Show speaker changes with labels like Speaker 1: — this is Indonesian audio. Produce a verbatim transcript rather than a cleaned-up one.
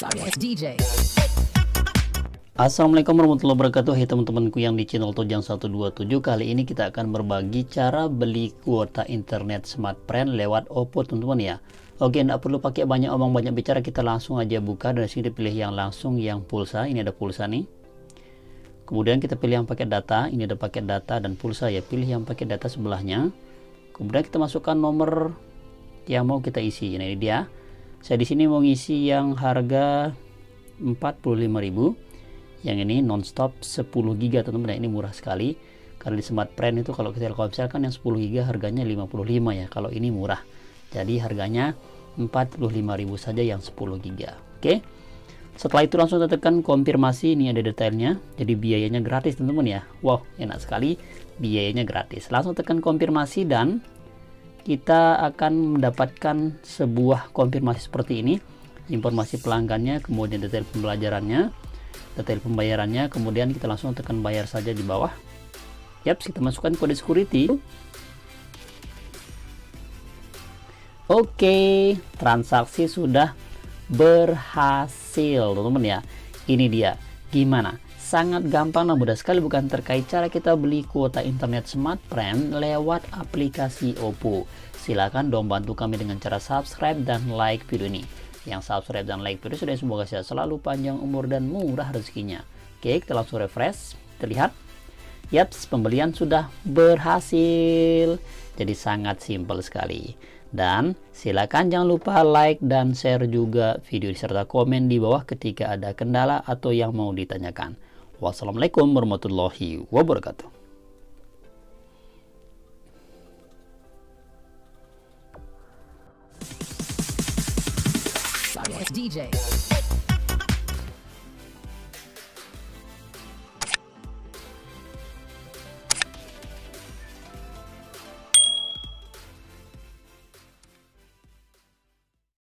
Speaker 1: D J.
Speaker 2: Assalamualaikum warahmatullahi wabarakatuh. Hai teman-temanku yang di channel Tojang seratus dua puluh tujuh. Kali ini kita akan berbagi cara beli kuota internet Smartfren lewat Oppo teman-teman ya. Oke, tidak perlu pakai banyak omong banyak bicara, kita langsung aja buka. Dari sini pilih yang langsung yang pulsa. Ini ada pulsa nih. Kemudian kita pilih yang paket data. Ini ada paket data dan pulsa ya. Pilih yang paket data sebelahnya. Kemudian kita masukkan nomor yang mau kita isi. Nah, ini dia. Saya di sini mau ngisi yang harga empat puluh lima ribu. Yang ini nonstop sepuluh giga teman-teman. Ini murah sekali karena di Smartfren itu kalau kita Telkomsel kan yang sepuluh giga harganya lima puluh lima ya. Kalau ini murah, jadi harganya empat puluh lima ribu saja yang sepuluh giga. Oke, setelah itu langsung tekan konfirmasi. Ini ada detailnya, jadi biayanya gratis teman-teman ya. Wow, enak sekali, biayanya gratis. Langsung tekan konfirmasi dan kita akan mendapatkan sebuah konfirmasi seperti ini. Informasi pelanggannya, kemudian detail pembelajarannya, detail pembayarannya, kemudian kita langsung tekan bayar saja di bawah. Yap, kita masukkan kode security. Oke, transaksi sudah berhasil teman-teman ya. Ini dia, gimana? Sangat gampang dan mudah sekali bukan, terkait cara kita beli kuota internet Smartfren lewat aplikasi Oppo. Silakan dong bantu kami dengan cara subscribe dan like video ini. Yang subscribe dan like video sudah, semoga saya selalu panjang umur dan murah rezekinya. Oke, kita langsung refresh. Terlihat, yaps, pembelian sudah berhasil. Jadi sangat simpel sekali. Dan silakan jangan lupa like dan share juga video serta komen di bawah ketika ada kendala atau yang mau ditanyakan. Wassalamualaikum warahmatullahi wabarakatuh.
Speaker 1: D J.